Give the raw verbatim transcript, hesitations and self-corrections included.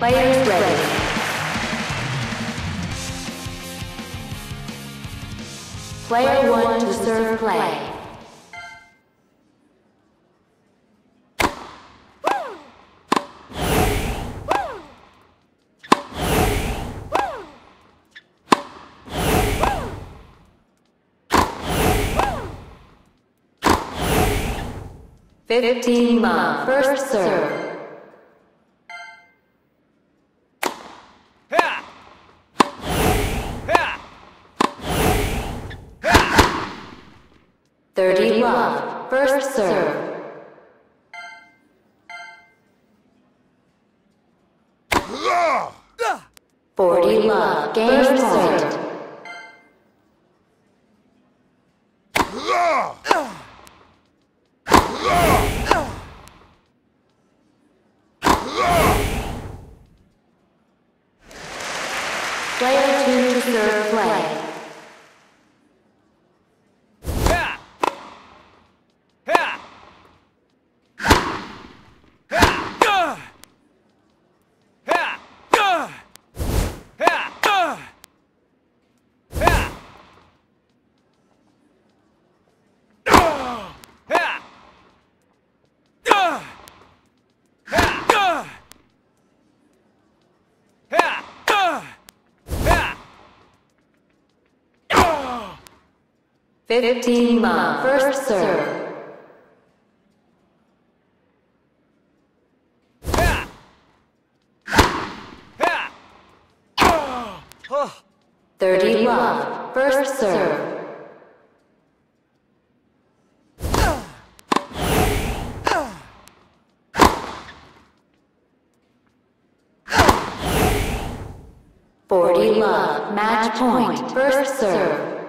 Players ready. Player one to serve play. Fifteen love, first serve. Thirty love, first serve. Forty love, game point. Player two to serve play. Fifteen love, first serve. Thirty love, first serve. Forty love, match point, first serve.